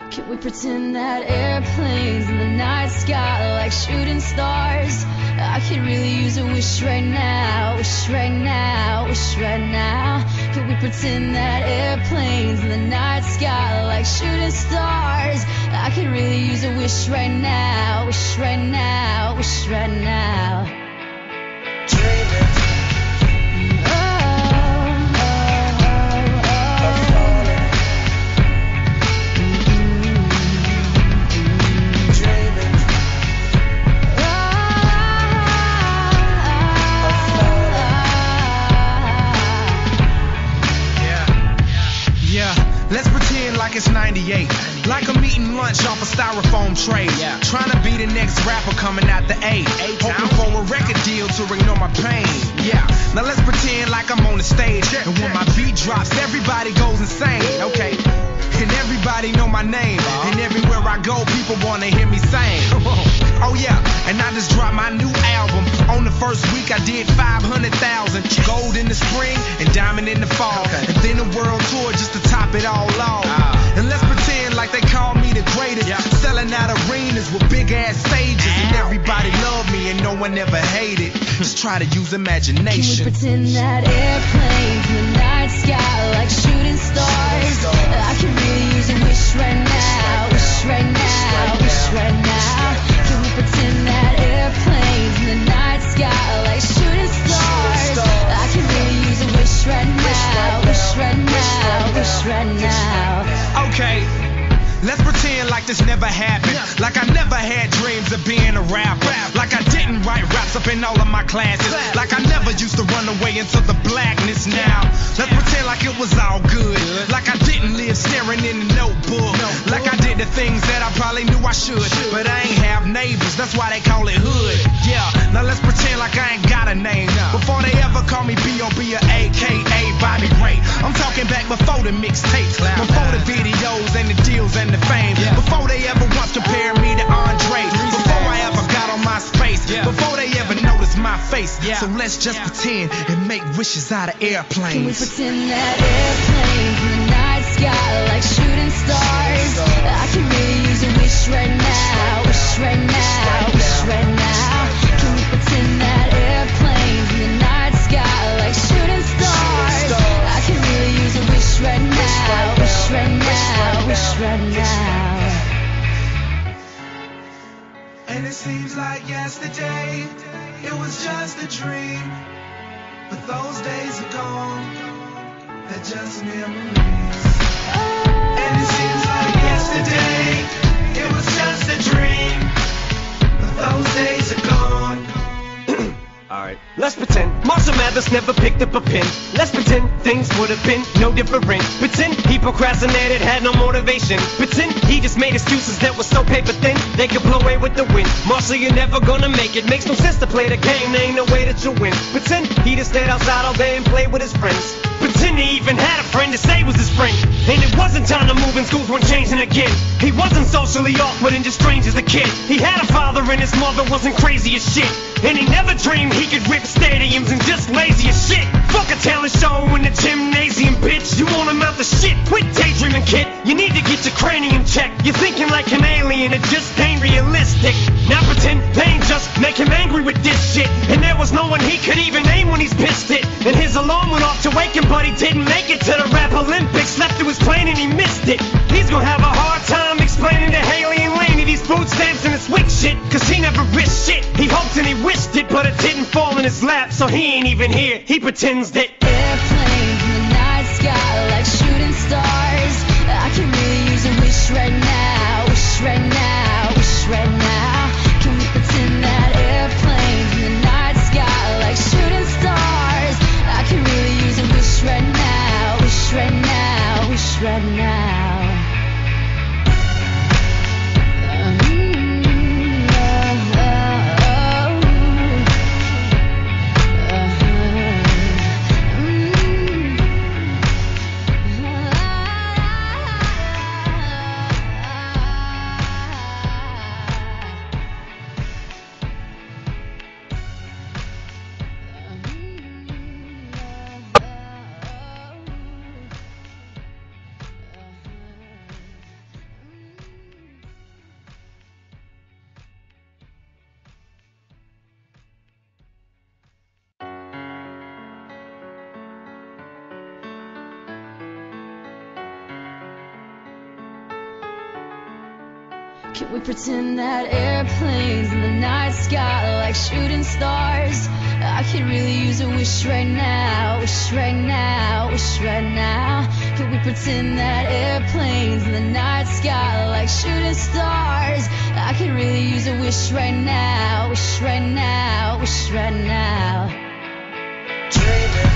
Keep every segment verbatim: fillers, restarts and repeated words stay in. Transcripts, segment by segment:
Can we pretend that airplanes in the night sky like shooting stars? I could really use a wish right now, wish right now, wish right now. Can we pretend that airplanes in the night sky like shooting stars? I could really use a wish right now, wish right now, wish right now. Dreaming. Let's pretend like it's ninety-eight, like I'm eating lunch off a styrofoam tray. Yeah. Trying to be the next rapper coming out the eight, hoping for a record deal to ignore my pain. Yeah, now let's pretend like I'm on the stage, and when my beat drops, everybody goes insane. Okay, and everybody know my name, and everywhere I go, people wanna hear me sing. Oh yeah, and I just dropped my new album. On the first week I did five hundred thousand. Gold in the spring and diamond in the fall. Okay. And then a world tour just to top it all off. Uh, and let's pretend like they call me the greatest. Yeah. Selling out arenas with big ass stages. Ow. And everybody love me and no one ever hated. Just try to use imagination. Can we pretend that airplanes in the night sky like shooting stars? I can really use a wish right now, wish right now, wish right now. Can we pretend that airplanes in the night sky like shooting stars? I can really use a wish right now, wish right now, wish right now. Okay, let's pretend like this never happened. Like I never had dreams of being a rapper. Like I didn't write raps up in all of my classes. Like I never used to run away into the blackness now. Let's pretend like it was all good. Like I didn't live staring in the notebook. Like I did the things that I probably knew I should. But I ain't have neighbors, that's why they call it hood. Yeah, now let's pretend like I ain't got a name. Before they ever call me B O B or A K A Bobby Ray. I'm talking back before the mixtapes, before the videos and the deals and the fame. Before they ever once compared me to Andre. Before I ever got on my space. Before they ever noticed my face. So let's just pretend and make wishes out of airplanes. Can we pretend that airplanes in the night sky like shooting stars? I can really use a wish right now, wish right now, wish right now. Can we pretend that airplanes in the night sky like shooting stars? I can really use a wish right now, wish right now, wish right now. And it seems like yesterday, it was just a dream. But those days are gone, they're just memories. And it seems like yesterday, it was just a dream. But those days are gone. Alright, let's pretend Marshall Mathers never picked up a pen. Let's pretend things would have been no different. Pretend he procrastinated, had no motivation. Pretend he just made excuses that were so paper thin they could blow away with the wind. Marshall, you're never gonna make it. Makes no sense to play the game, there ain't no way that you'll win. Pretend he just stayed outside all day and played with his friends. Pretend he even had a friend to say was his friend. And it wasn't time to move and schools weren't changing again. He wasn't socially awkward and just strange as a kid. He had a father and his mother wasn't crazy as shit. And he never dreamed he could rip stadiums and just lazy as shit. Fuck a talent show in the gymnasium, bitch. You won't amount to shit. Quit daydreaming, kid. You need to get your cranium checked. You're thinking like an alien, it just ain't realistic. Now pretend pain just make him angry with this shit. And there was no one he could even name when he's pissed it. And his alarm went off to wake him, but he didn't make it to the rap Olympics. Slept through his plane and he missed it. He's gonna have a hard time explaining to Haley and Laney these food stamps and his wig shit. Cause he never risked shit. He hoped and he wished it, but it didn't fall in his lap. So he ain't even here. He pretends that airplanes in the night sky like shooting stars. I can really use a wish right now, wish right now, wish right now. Can we pretend that airplanes in the night sky like shooting stars? I can really use a wish right now, wish right now, wish right now. Mm, Can we pretend that airplanes in the night sky like shooting stars? I could really use a wish right now, wish right now, wish right now. Can we pretend that airplanes in the night sky like shooting stars? I could really use a wish right now, wish right now, wish right now. Dreaming.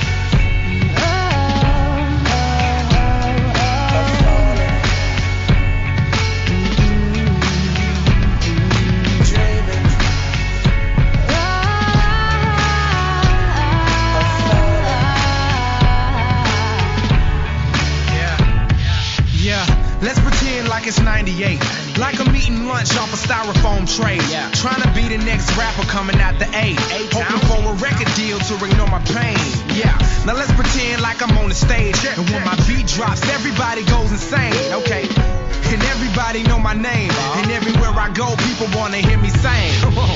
Let's pretend like it's ninety-eight. Like I'm eating lunch off a styrofoam tray. Yeah. Trying to be the next rapper coming out the A. Hoping for a record deal to ignore my pain. Yeah. Now let's pretend like I'm on the stage. And when my beat drops, everybody goes insane. Okay. And everybody know my name. And everywhere I go, people wanna hear me sing.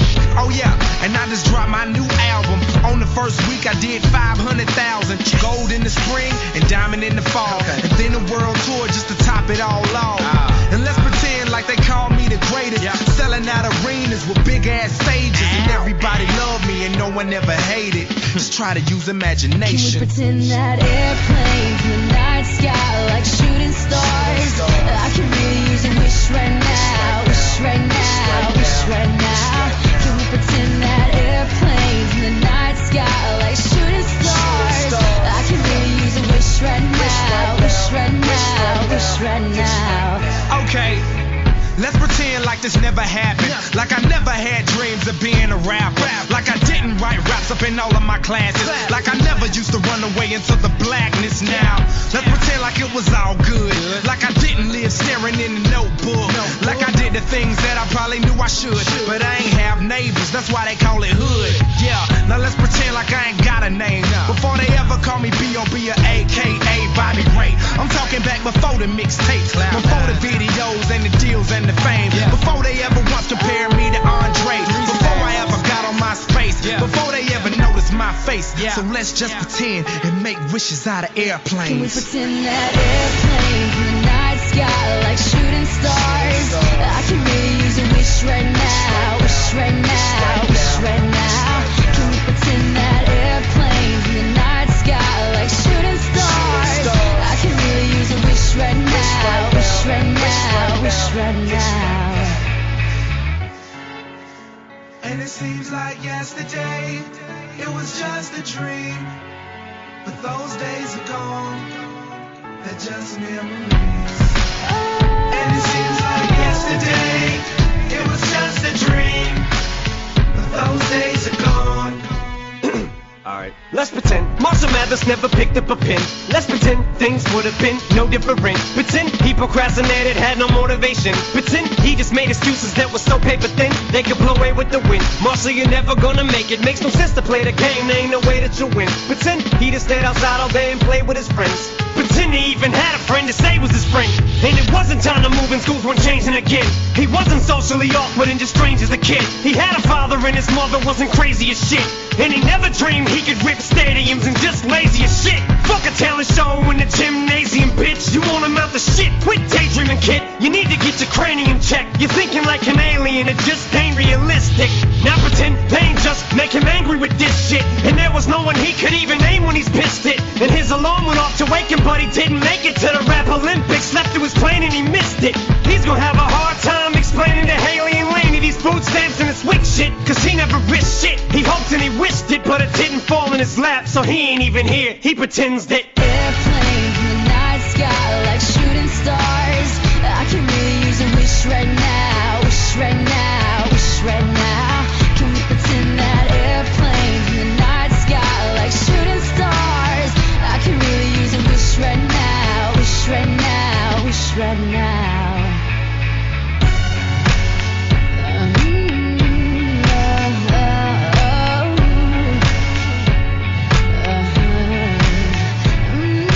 Oh yeah, and I just dropped my new album. On the first week I did five hundred thousand. Gold in the spring and diamond in the fall. And then a world tour just to top it all off. And let's pretend like they call me the greatest. Selling out arenas with big ass stages. And everybody love me and no one ever hated. Just try to use imagination. Can we pretend that airplanes in the night sky like shooting stars? I can really use a wish right now, wish right now, wish right now. Can we pretend that airplanes in the night sky like shooting stars? I can really use a wish right now, wish right now, wish right now. Okay. Let's pretend like this never happened. Like I never had dreams of being a rapper. Like I didn't write raps up in all of my classes. Like I never used to run away into the blackness now. Let's pretend like it was all good. Like I didn't live staring in the notebook. Like I did the things that I probably knew I should. But I ain't have neighbors, that's why they call it hood. Yeah, now let's pretend like I ain't got a name. Before they ever call me B O B or A K A Bobby Ray. I'm talking back before the mixtapes. Before the videos and the deals and the fame. Yeah. Before they ever once compared me to Andre. Before I ever got on my space. Yeah. Before they ever noticed my face. Yeah. So let's just yeah. pretend and make wishes out of airplanes. Can we pretend that airplanes in the night sky like shooting stars? I can really use a wish right now, wish right now, wish right now. Can we pretend that airplanes in the night sky like shooting stars? I can really use a wish right now, wish right now, wish right now. And it seems like yesterday, it was just a dream. But those days are gone, they're just memories. And it seems like yesterday, it was just a dream. But those days are gone. Alright, let's pretend Marshall Mathers never picked up a pen. Let's pretend things would have been no different. Pretend he procrastinated, had no motivation. Pretend he just made excuses that were so paper thin they could blow away with the wind. Marshall, you're never gonna make it. Makes no sense to play the game, there ain't no way that you'll win. Pretend he just stayed outside all day and played with his friends. Pretend he even had a friend to say was his friend. And it wasn't time to move and schools weren't changing again. He wasn't socially awkward and just strange as a kid. He had a father and his mother wasn't crazy as shit. And he never dreamed he could rip stadiums and just lazy as shit. Fuck a talent show in the gymnasium, bitch. You won't amount to shit. Quit daydreaming, kid. You need to get your cranium checked. You're thinking like an alien, it just ain't realistic. Now pretend pain just make him angry with this shit. And there was no one he could even name when he's pissed it. And his alarm went off to wake him, but he didn't make it to the rap Olympics. Left to his plane and he missed it. He's gonna have a hard time explaining to Haley and Laney these food stamps and his wick shit. Cause he never risked shit. He hoped and he wished it, but it didn't fall in his lap. So he ain't even here. He pretends that airplanes in the night sky like shooting stars. I can really use a wish right now, wish right now, wish right now. Can we pretend that airplanes in the night sky like shooting stars? I can really use a wish right now, wish right now, wish right now. Mm-hmm.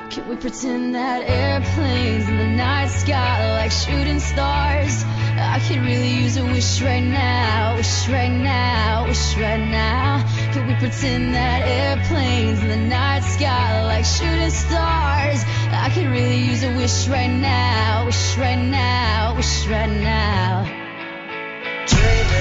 Can we pretend that airplanes in the night sky like shooting stars? I could really use a wish right now, wish right now, wish right now. Can we pretend that airplanes in the night sky like shooting stars? I could really use a wish right now, wish right now, wish right now. Dreaming.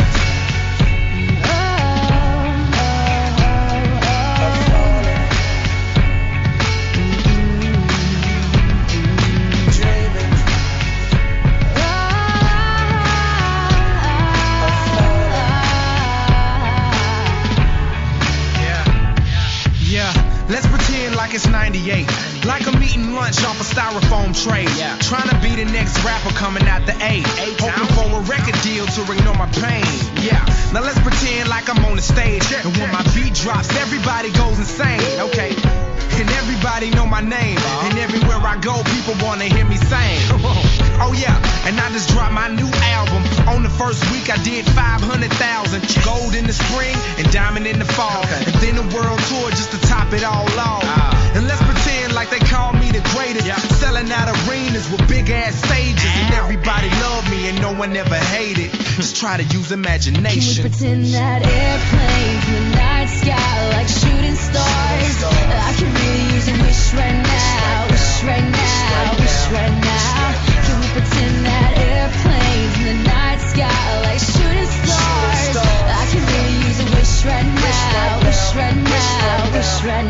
Let's pretend like it's ninety-eight, like I'm eating lunch off a styrofoam tray. Yeah. Trying to be the next rapper coming out the A, hoping for a record deal to ignore my pain. Yeah. Now let's pretend like I'm on the stage, and when my beat drops, everybody goes insane. Okay. And everybody know my name, and everywhere I go, people wanna hear me sing. Oh yeah, and I just dropped my new album. On the first week, I did five hundred thousand. Gold in the spring and diamond in the fall, and then a world tour just to top it all off. And let's pretend like they call me the greatest, selling out arenas with big ass stages, and everybody love me and no one ever hated. Just try to use imagination. Can we pretend that airplanes in the night sky like shooting stars? I can really use a wish right now, wish right now, wish right now. Can we pretend that airplanes in the night sky like shooting stars? I can really use a wish right now, wish right now, wish right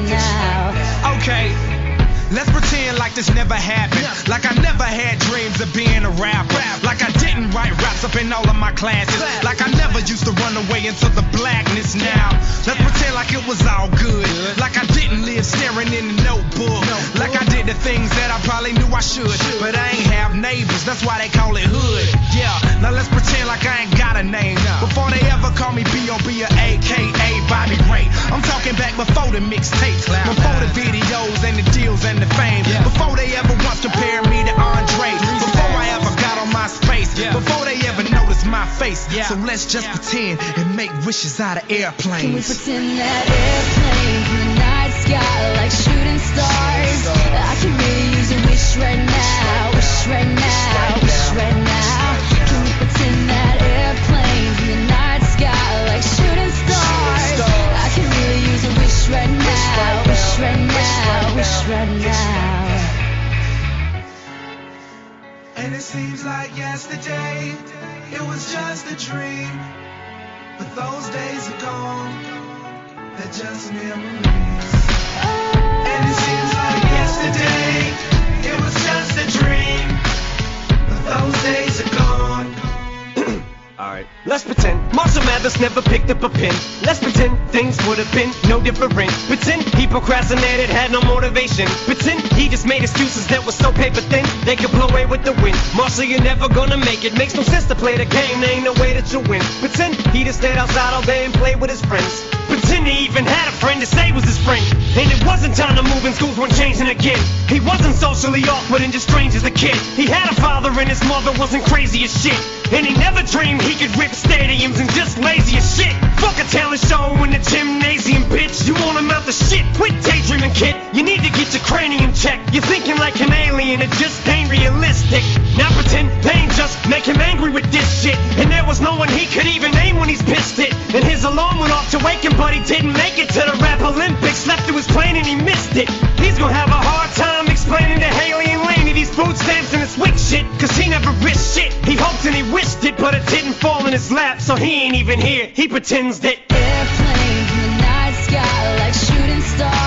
now. Okay. Let's pretend like this never happened, like I never had dreams of being a rapper, like I didn't write raps up in all of my classes, like I never used to run away into the blackness now. Let's pretend like it was all good, like I didn't live staring in the notebook, like I did the things that I probably knew I should, but I ain't have neighbors, that's why they call it hood. Yeah, now let's pretend like I ain't got a name, before they ever call me B O B or A K A Bobby Ray. I'm talking back before the mixtapes, before the videos and the deals and the fame, yeah. Before they ever once compared me to Andre, before I ever got on my space, yeah. Before they ever noticed my face, yeah. So let's just yeah. pretend and make wishes out of airplanes. Can we pretend that airplanes in the night sky like shooting stars? I can really use a wish right now, wish right now, wish right now. Can we pretend that airplanes in the night sky like shooting stars? I can really use a wish right now, wish right now, wish right now. And it seems like yesterday, it was just a dream. But those days are gone, they're just memories. And it seems like yesterday, it was just a dream. But those days are gone. Alright, let's pretend Marshall Mathers never picked up a pen. Let's pretend things would have been no different. Pretend he procrastinated, had no motivation. Pretend he just made excuses that were so paper thin they could blow away with the wind. Marshall, you're never gonna make it. Makes no sense to play the game, there ain't no way that you'll win. Pretend he just stayed outside all day and played with his friends. Pretend he even had a friend to say was his friend. And it wasn't time to move and schools weren't changing again. He wasn't socially awkward and just strange as a kid. He had a father and his mother wasn't crazy as shit. And he never dreamed he could rip stadiums and just lazy as shit. Fuck a talent show in the gymnasium, bitch. You want him out the shit, quit daydreaming, kid. You need to get your cranium checked. You're thinking like an alien, it just ain't realistic. Now pretend pain just make him angry with this shit. And there was no one he could even name when he's pissed it. And his alarm went off to wake him, but he didn't make it to the rap Olympics. Left to his plane and he missed it. He's gonna have a hard time explaining to Haley and Laney these food stamps and this wick shit, cause he never risked shit. He hoped and he wished it, but it didn't fall in his lap, so he ain't even here. He pretends that airplanes in the night sky like shooting stars.